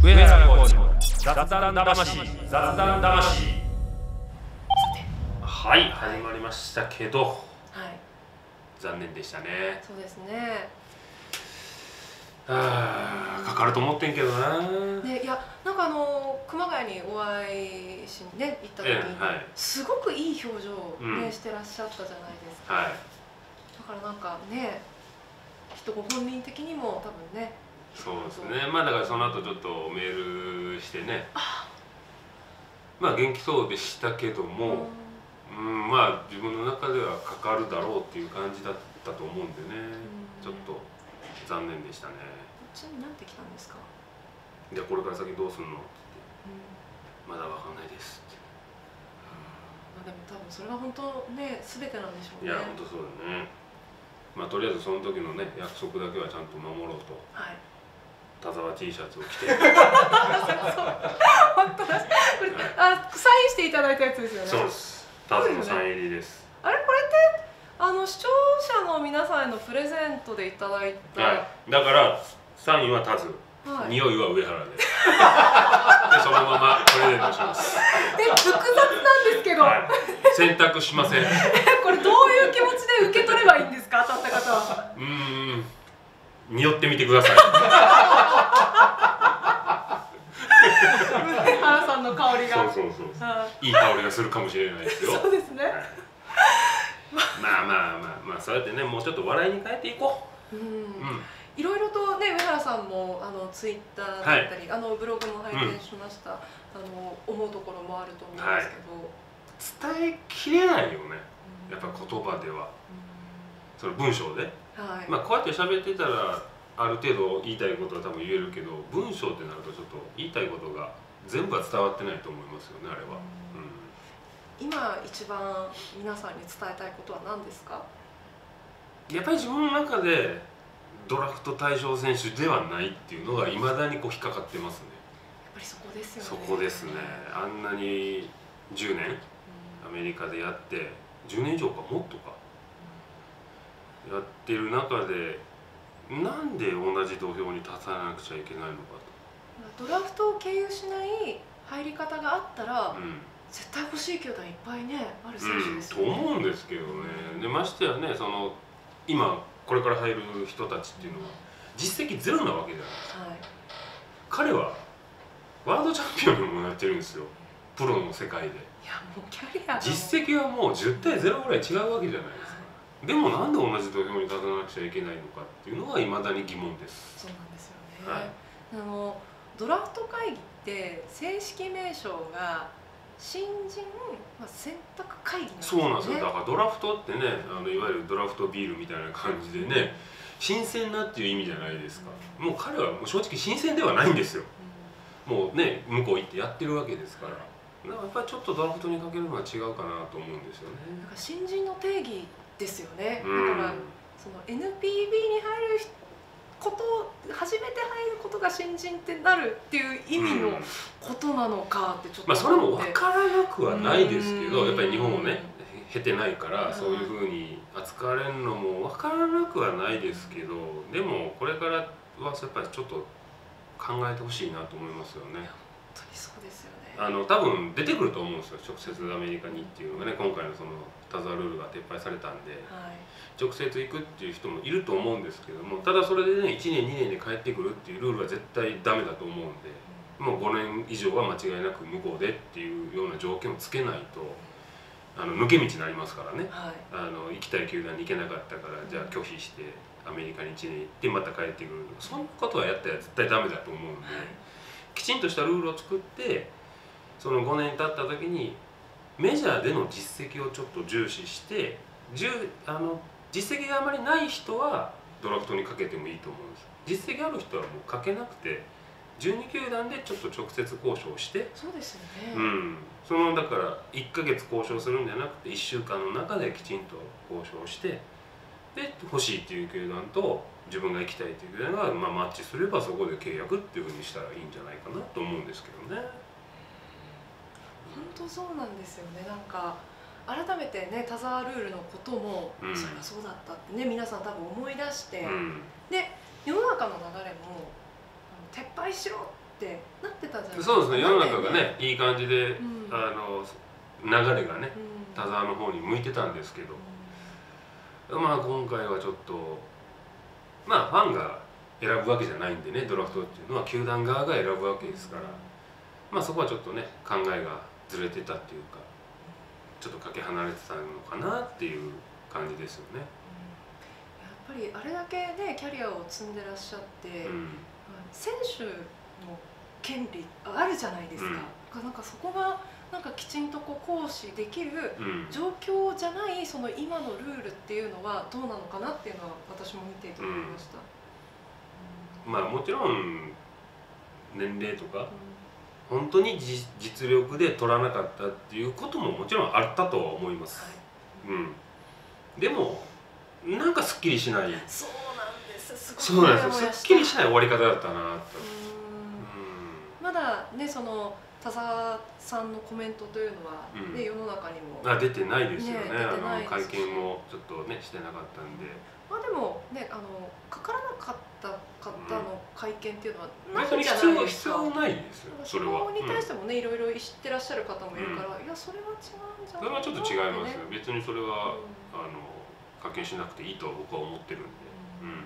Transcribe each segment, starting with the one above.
上原浩二の雑談魂。はい、始まりましたけど、はい、残念でしたね。 そうですね。 かかると思ってんけどな。 ね、いや、なんか熊谷にお会いしにね行った時に、すごくいい表情をね、してらっしゃったじゃないですか。だからなんかね、きっとご本人的にも多分ね。 そうですね。まあだからその後ちょっとメールしてね。まあ元気そうでしたけども、まあ自分の中ではかかるだろうっていう感じだったと思うんでね。ちょっと残念でしたね。 ちなみに何て来たんですか？ じゃあこれから先どうするのって言って、まだわかんないですって。 まあでも多分それが本当ね、全てなんでしょうね。 いや本当そうだね。まあとりあえずその時のね約束だけはちゃんと守ろうと。はい。田沢 T シャツを着て。本当だ。これサインしていただいたやつですよね。 そうです。田沢サイン入りです。 あれこれって視聴者の皆さんへのプレゼントでいただいた。 はい。だからサインは田津。匂いは上原で。でそのままプレゼントします。 複雑なんですけど。 選択しません。 これどういう気持ちで受け取ればいいんですか、当たった方は。 匂ってみてください。 上原さんの香りが。 そう。いい香りがするかもしれないですよ。 そうですね。 まあそうやってね、もうちょっと笑いに変えていこう。 いろいろとね、上原さんもツイッターだったり、ブログも拝見しました。思うところもあると思うんですけど、 伝えきれないよね。やっぱ言葉では。その文章で。まあこうやって喋ってたらある程度言いたいことは多分言えるけど、文章ってなるとちょっと言いたいことが全部は伝わってないと思いますよね、あれは。 今一番皆さんに伝えたいことは何ですか？ やっぱり自分の中でドラフト対象選手ではないっていうのがいまだにこう引っかかってますね。 やっぱりそこですよね。 そこですね。あんなに10年アメリカでやって10年以上かもっとかやってる中で、なんで同じ土俵に立たなくちゃいけないのかと。ドラフトを経由しない入り方があったら、絶対欲しい球団いっぱいねある選手ですよね。 と思うんですけどね。でましてやね、今これから入る人たちっていうのは実績ゼロなわけじゃないですか。彼はワールドチャンピオンにもなってるんですよ、プロの世界で。いやもうキャリア実績はもう10対0ぐらい違うわけじゃないですか。でもなんで同じ土俵に立たなくちゃいけないのかっていうのはいまだに疑問です。 そうなんですよね。ドラフト会議って正式名称が新人選択会議なんですよね。 そうなんですよ。だからドラフトってね、いわゆるドラフトビールみたいな感じでね、新鮮なっていう意味じゃないですか。もう彼はもう正直新鮮ではないんですよ。もうね、向こう行ってやってるわけですから。やっぱりちょっとドラフトにかけるのは違うかなと思うんですよね。 なんか新人の定義ですよね。だからその NPB に入ること初めて入ることが新人ってなるっていう意味のことなのかってちょっとそれも分からなくはないですけど、やっぱり日本をね経てないからそういうふうに扱われるのも分からなくはないですけど、でもこれからはやっぱりちょっと考えてほしいなと思いますよね。 本当にそうですよね。 多分出てくると思うんですよ、直接アメリカにっていうのがね。今回のその田沢ルールが撤廃されたんで、直接行くっていう人もいると思うんですけども、ただそれでね1年2年で帰ってくるっていうルールは絶対ダメだと思うんで、もう5年以上は間違いなく向こうでっていうような条件をつけないと抜け道になりますからね。行きたい球団に行けなかったからじゃあ拒否してアメリカに1年行ってまた帰ってくる、そんなことはやったら絶対ダメだと思うんで、きちんとしたルールを作ってその5年経った時にメジャーでの実績をちょっと重視して、実績があまりない人はドラフトにかけてもいいと思うんです。実績ある人はもうかけなくて12球団でちょっと直接交渉して、 そうですよね。 だから1ヶ月交渉するんじゃなくて1週間の中できちんと交渉して、で欲しいっていう球団と自分が行きたいっていう球団がマッチすればそこで契約っていうふうにしたらいいんじゃないかなと思うんですけどね。 本当そうなんですよね。なんか改めてね、田沢ルールのことも、それはそうだったってね、皆さん多分思い出して、で世の中の流れも撤廃しろっってなってたじゃないですか。 そうですね、世の中がねいい感じで、流れがね、田澤の方に向いてたんですけど、まあ今回はちょっとまあファンが選ぶわけじゃないんでね、ドラフトっていうのは球団側が選ぶわけですから、まあそこはちょっとね考えがずれてたっていうか、ちょっとかけ離れてたのかなっていう感じですよね。 やっぱりあれだけねキャリアを積んでらっしゃって、選手の権利あるじゃないですか。なんかそこがなんかきちんとこう行使できる状況じゃないその今のルールっていうのはどうなのかなっていうのは私も見ていて思いました。 まあもちろん年齢とか、本当に実力で取らなかったっていうことももちろんあったとは思います。でもなんかすっきりしない。 そうなんです。 そうなんですよ。すっきりしない終わり方だったなと。 まだねその田澤さんのコメントというのはね、世の中にも出てないですよね。会見もちょっとねしてなかったんで。 まあでもねかからなかった方の会見っていうのはないじゃないですか。必要ないですよ。それは。 そこに対してもねいろいろ知ってらっしゃる方もいるから、いやそれは違うんじゃないかな。それはちょっと違いますよ。別にそれは会見しなくていいと僕は思ってるんで。本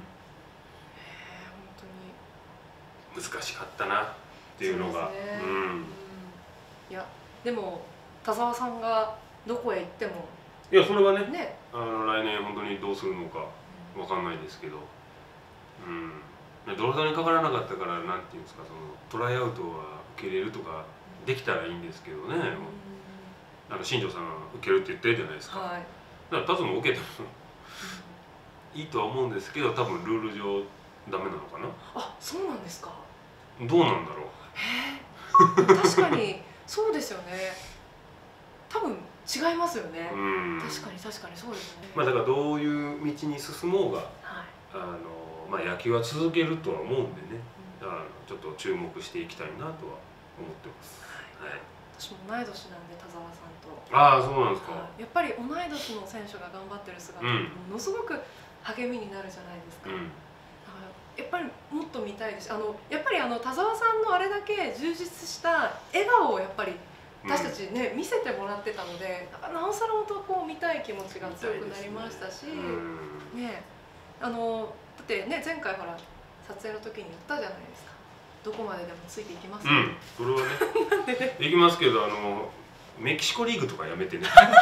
当に難しかったなっていうのが。 いやでも田澤さんがどこへ行っても、 いやそれはね来年本当にどうするのかわかんないですけど、ドラフトにかからなかったからなんていうんですか、そのトライアウトは受けれるとかできたらいいんですけどね。新庄さんが受けるって言ってるじゃないですか。だからタズも受けてもいいとは思うんですけど、多分ルール上ダメなのかな。 あ、そうなんですか。 どうなんだろう。確かにそうですよね。多分違いますよね。確かにそうですね。 まあだからどういう道に進もうが、まあ野球は続けるとは思うんでね。ちょっと注目していきたいなとは思ってます。 私も同い年なんで田澤さんと。 ああ、そうなんですか。 やっぱり同い年の選手が頑張ってる姿、ものすごく励みになるじゃないですか。やっぱりもっと見たいです。やっぱり田澤さんのあれだけ充実した笑顔をやっぱり私たちね、見せてもらってたので、なおさら本当こう見たい気持ちが強くなりましたし、ね、だってね前回ほら撮影の時に言ったじゃないですか。どこまででもついていきます。 それはね、いきますけどメキシコリーグとかやめてね。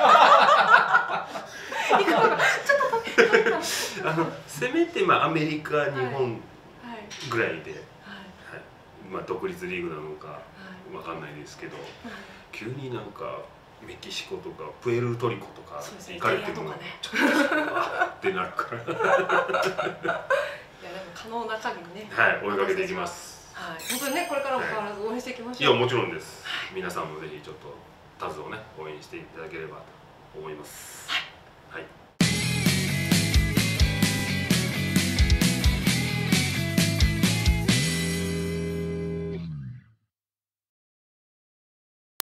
せめてアメリカ、日本ぐらいで、独立リーグなのかわかんないですけど、急になんかメキシコとかプエルトリコとか行かれてもちょっとってなるから。いやでも可能な限りね。 追いかけていきます。 本当にねこれからも変わらず応援していきましょう。 いやもちろんです。皆さんもぜひちょっとタズをね応援していただければと思います。はい。